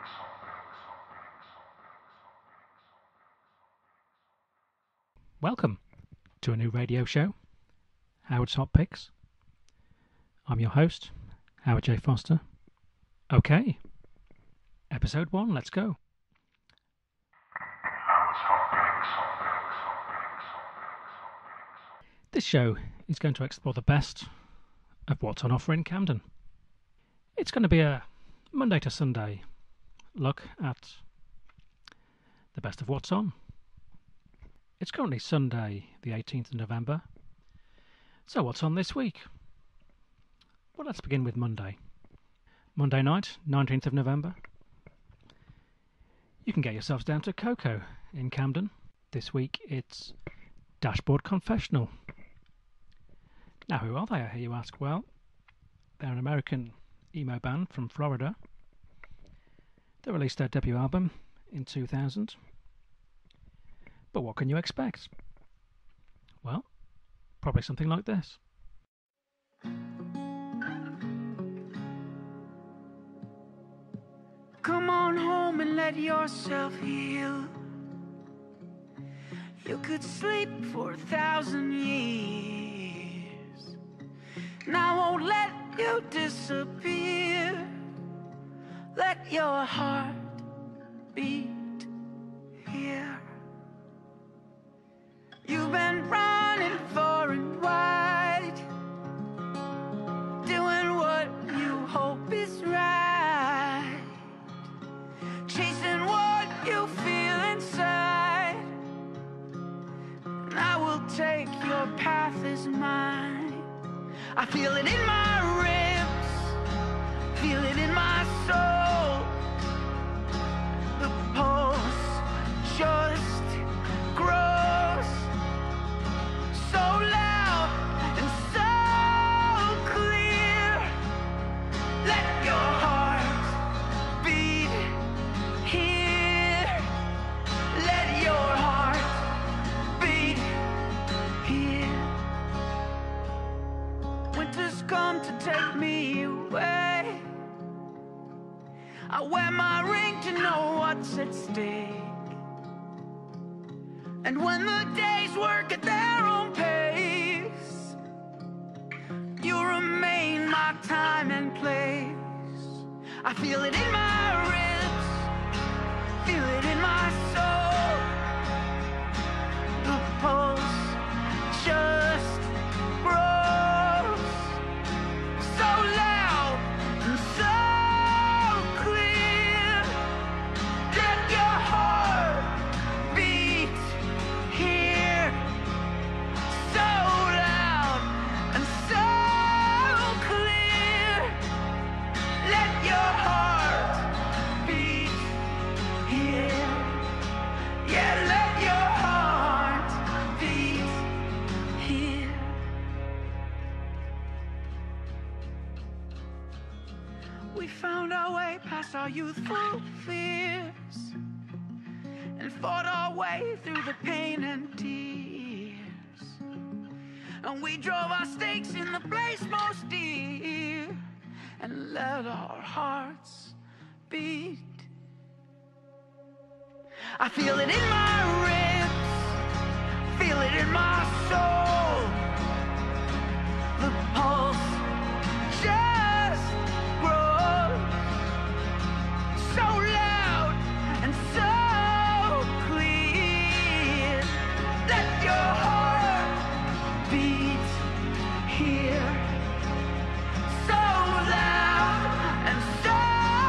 Welcome to a new radio show, Howard's Hot Picks. I'm your host, Howard J. Foster. Okay, episode 1, let's go. This show is going to explore the best of what's on offer in Camden. It's going to be a Monday to Sunday look at the best of what's on. It's currently Sunday, the 18th of November. So what's on this week? Well, let's begin with Monday. Monday night, 19th of November. You can get yourselves down to Coco in Camden. This week it's Dashboard Confessional. Now, who are they, I hear you ask? Well, they're an American emo band from Florida. They released their debut album in 2000. But what can you expect? Well, probably something like this. Come on home and let yourself heal. You could sleep for 1,000 years, and I won't let you disappear. Let your heart beat here. You've been running far and wide, doing what you hope is right, chasing what you feel inside, and I will take your path as mine. I feel it in my ribs, feel it in my soul. The pulse just grows so loud and so clear. Let your heart beat here. Let your heart beat here. Winter's come to take me away. I wear my ring to know what's at stake. And when the days work at their own pace, you remain my time and place. I feel it in my ribs, feel it in my soul. The pulse just grows so loud and so clear. Let your heart beat here, so loud and so clear. Let your heart beat here. Yeah, let your heart beat here. We found our way past our youthful fears and fought our way through the pain and tears, and we drove our stakes in the place most dear and let our hearts beat. I feel it in my ribs, feel it in my soul. The pulse just grows so loud and so clear. Let your heart beat here, so loud and so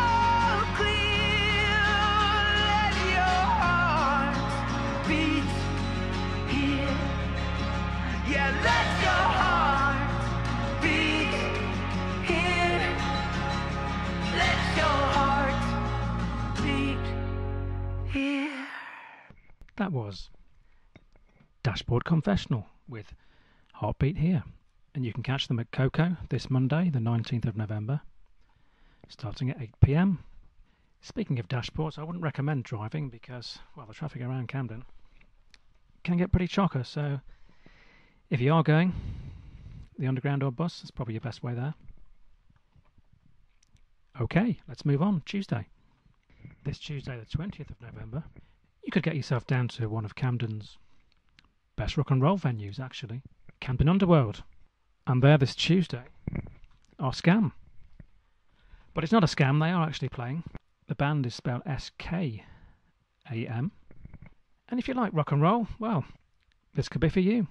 clear. Let your heart beat here. Yeah, let your heart beat here. Let your heart beat here. That was Dashboard Confessional with Heartbeat Here. And you can catch them at Coco this Monday, the 19th of November, starting at 8 p.m. Speaking of dashboards, I wouldn't recommend driving because, well, the traffic around Camden can get pretty chocker. So if you are going, the underground or bus is probably your best way there. Okay, let's move on. Tuesday. this Tuesday, the 20th of November, you could get yourself down to one of Camden's best rock and roll venues, actually, Camden Underworld. And there this Tuesday are Scam. But it's not a scam, they are actually playing. The band is spelled S-K-A-M. And if you like rock and roll, well, this could be for you.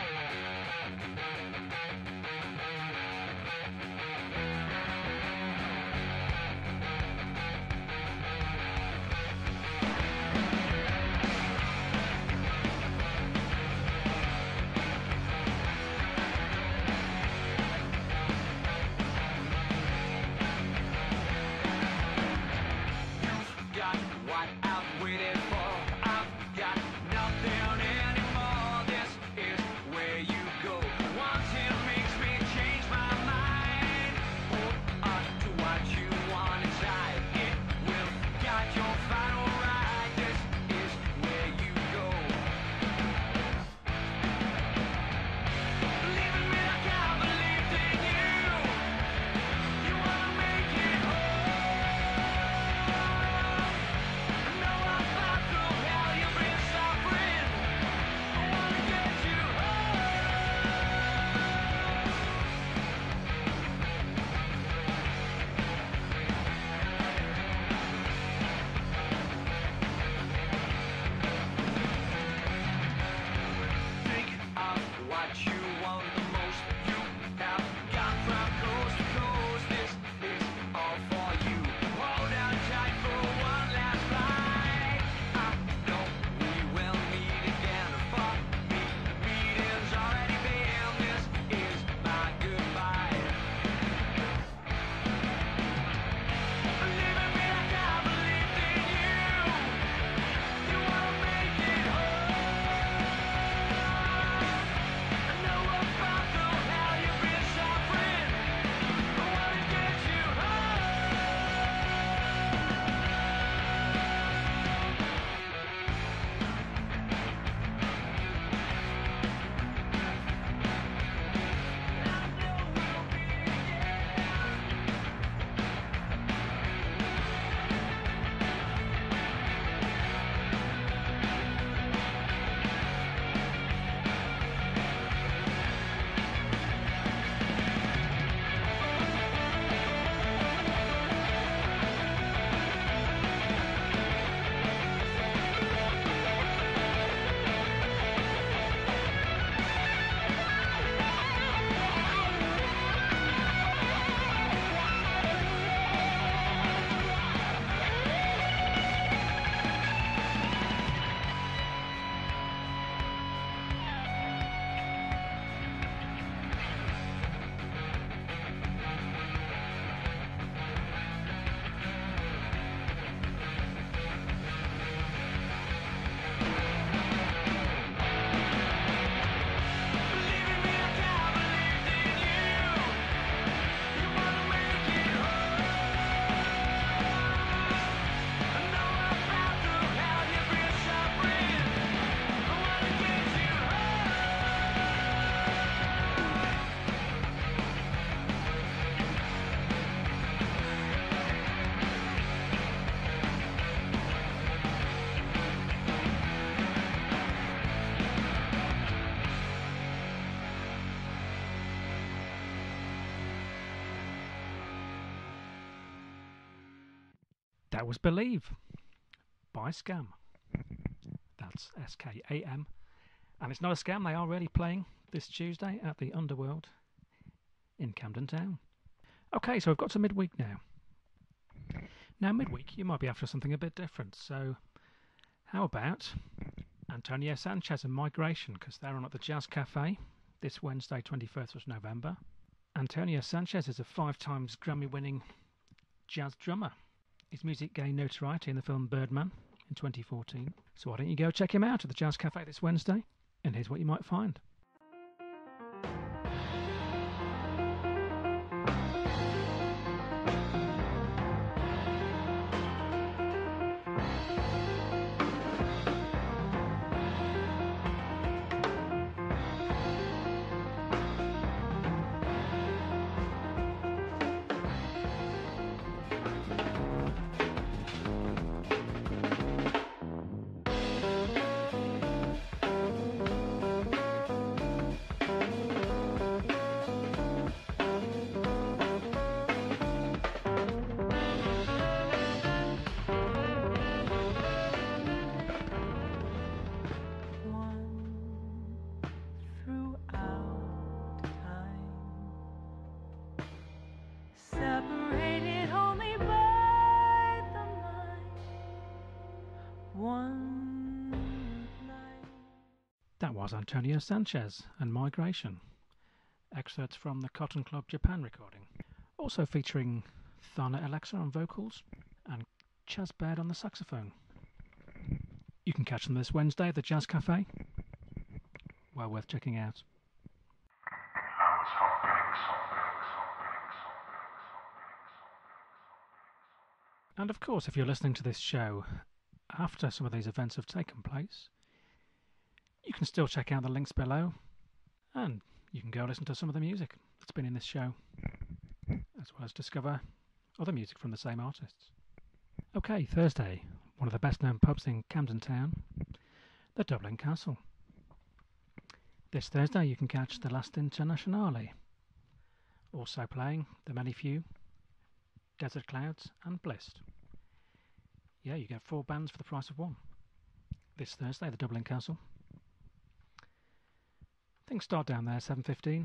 That was Believe by Scam. That's S-K-A-M. And it's not a scam, they are really playing this Tuesday at the Underworld in Camden Town. Okay, so I've got to midweek now. Now, midweek, you might be after something a bit different, so how about Antonio Sanchez and Migration, because they're on at the Jazz Cafe this Wednesday, 21st of November. Antonio Sanchez is a 5 times Grammy-winning jazz drummer. His music gained notoriety in the film Birdman in 2014. So why don't you go check him out at the Jazz Cafe this Wednesday, and here's what you might find. That was Antonio Sanchez and Migration, excerpts from the Cotton Club Japan recording, also featuring Thana Alexa on vocals and Chaz Baird on the saxophone. You can catch them this Wednesday at the Jazz Cafe. Well worth checking out. And of course, if you're listening to this show after some of these events have taken place, you can still check out the links below, and you can go listen to some of the music that's been in this show, as well as discover other music from the same artists. Okay, Thursday, one of the best known pubs in Camden Town, the Dublin Castle. This Thursday you can catch the Last Internationale. Also playing The Many Few, Desert Clouds and Blist. Yeah, you get 4 bands for the price of 1. This Thursday, the Dublin Castle. Things start down there, 7:15.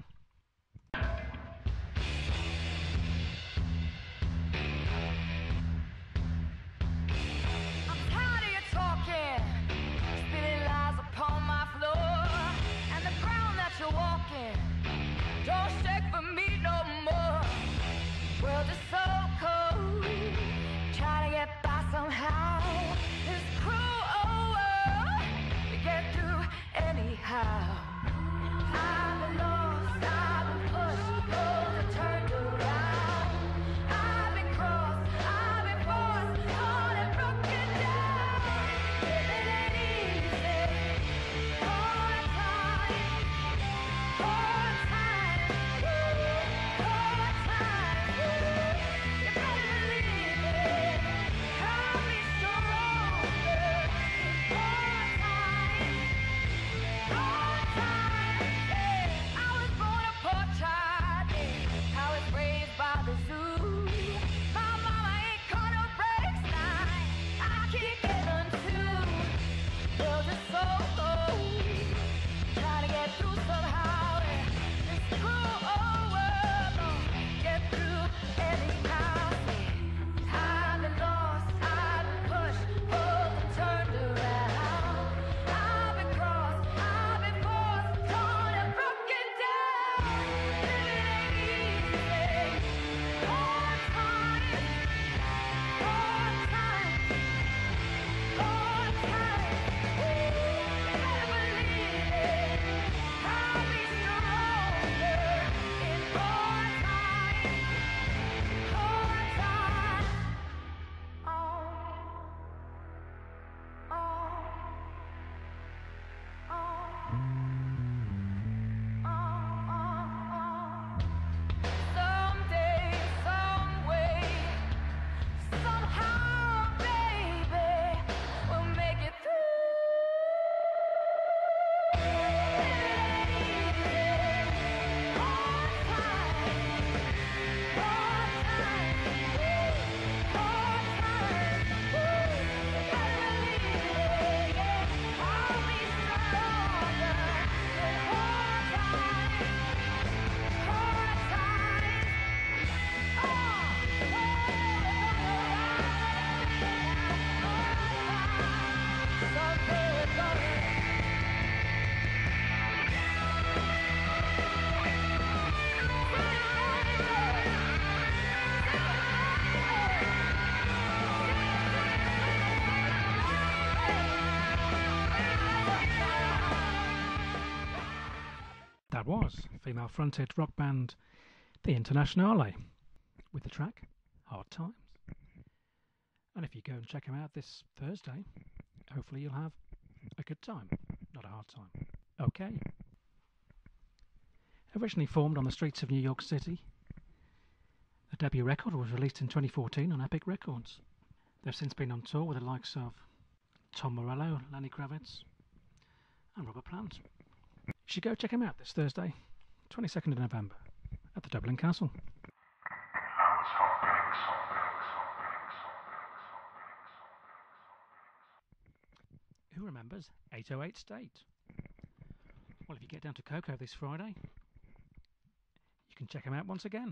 That was female-fronted rock band The Internationale with the track Hard Times. And if you go and check them out this Thursday, hopefully you'll have a good time, not a hard time. Okay. Originally formed on the streets of New York City, the debut record was released in 2014 on Epic Records. They've since been on tour with the likes of Tom Morello, Lenny Kravitz and Robert Plant. You should go check him out this Thursday, 22nd of November, at the Dublin Castle. Who remembers 808 State? Well, if you get down to Coco this Friday, you can check him out once again.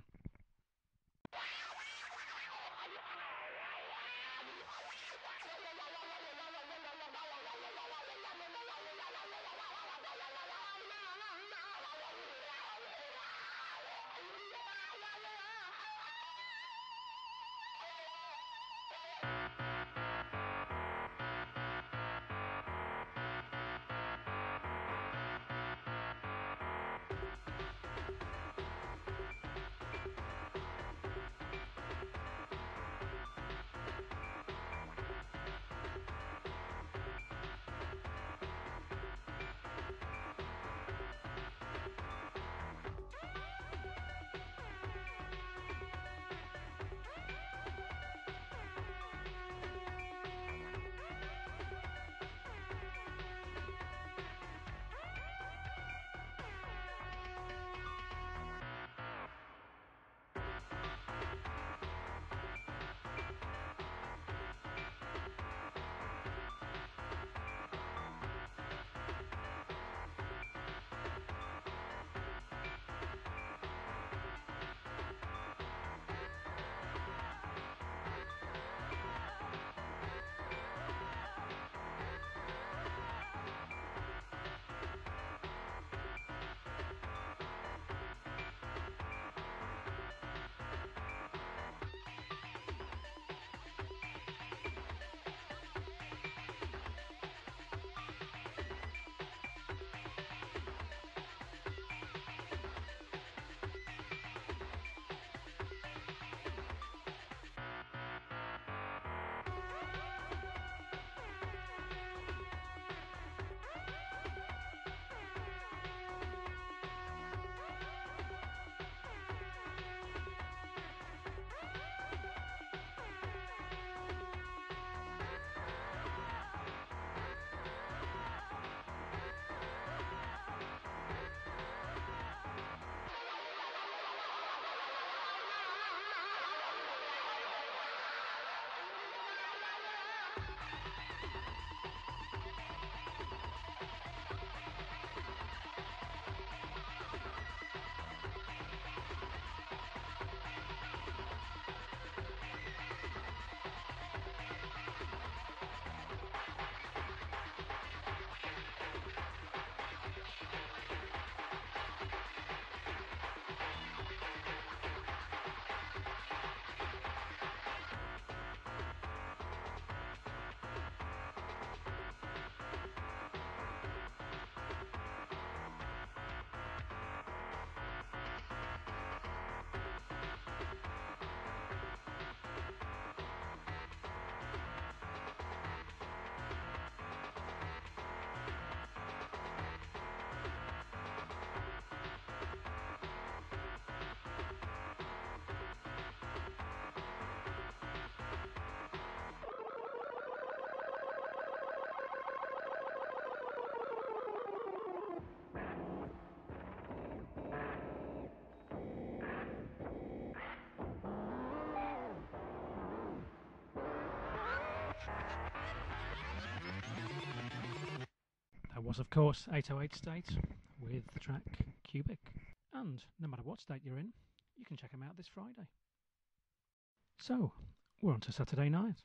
was, of course, 808 State with the track Cubic. And no matter what state you're in, you can check them out this Friday. So, we're on to Saturday night.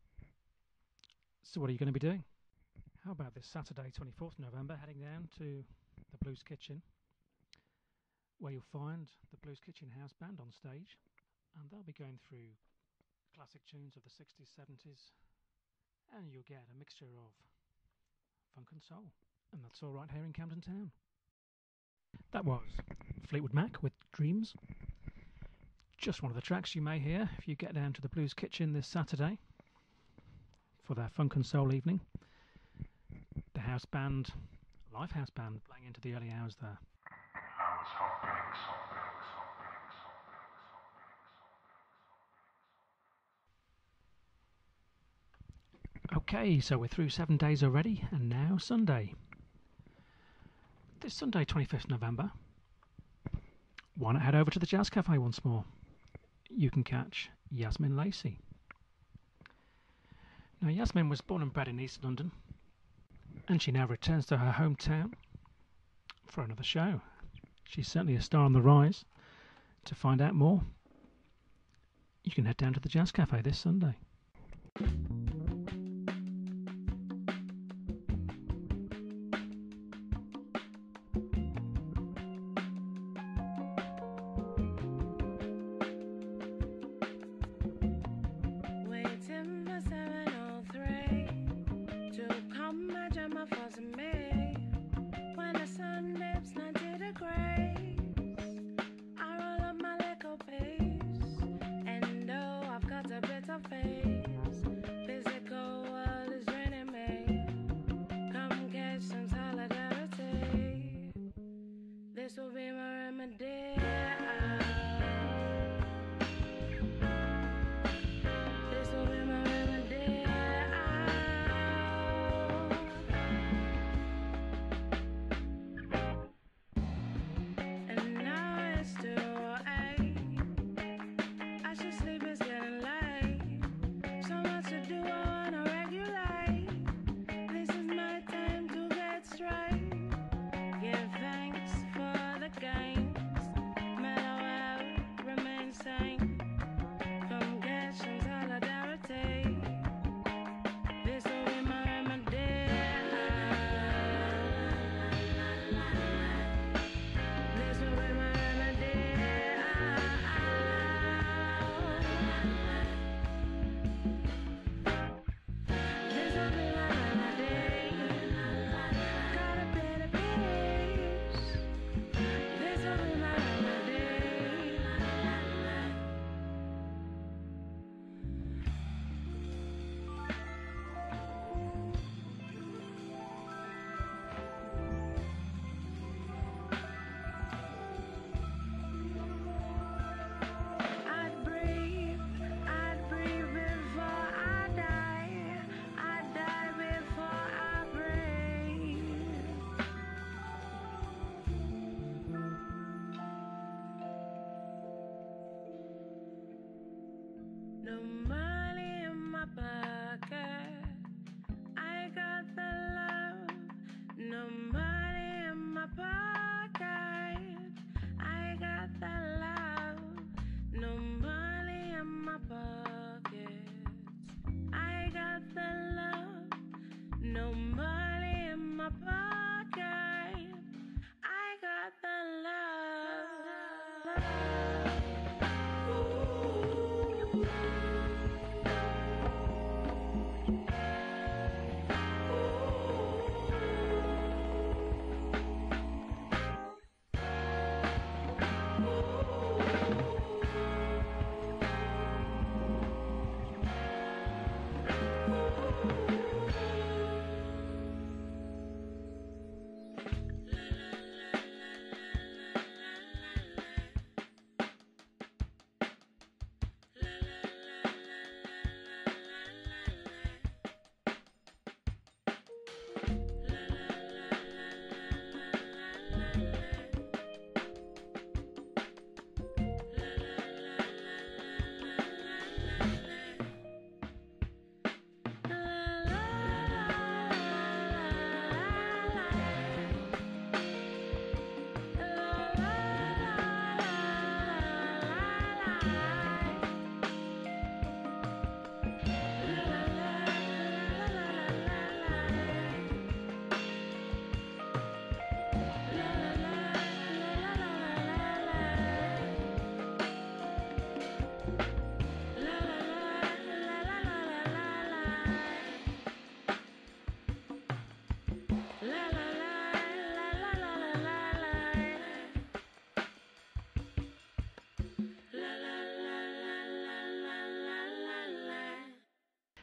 So what are you going to be doing? How about this Saturday, 24th November, heading down to the Blues Kitchen, where you'll find the Blues Kitchen House Band on stage, and they'll be going through classic tunes of the 60s, 70s, and you'll get a mixture of funk and soul. And that's all right here in Camden Town. That was Fleetwood Mac with Dreams. Just one of the tracks you may hear if you get down to the Blues Kitchen this Saturday for their funk and soul evening. The house band, live house band, playing into the early hours there. Okay, so we're through 7 days already, and now Sunday. This Sunday, 25th November, why not head over to the Jazz Cafe once more? You can catch Yasmin Lacey. Now, Yasmin was born and bred in East London, and she now returns to her hometown for another show. She's certainly a star on the rise. To find out more, you can head down to the Jazz Cafe this Sunday.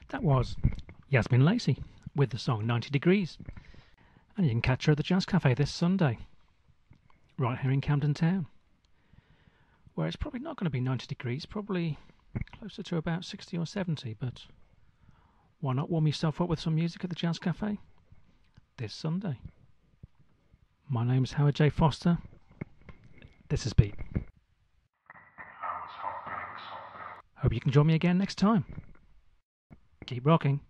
That was Yasmin Lacey with the song 90 Degrees. And you can catch her at the Jazz Cafe this Sunday, right here in Camden Town, where it's probably not going to be 90 degrees, probably closer to about 60 or 70, but why not warm yourself up with some music at the Jazz Cafe this Sunday? My name's Howard J. Foster. This is Beat. Hope you can join me again next time. Keep rocking.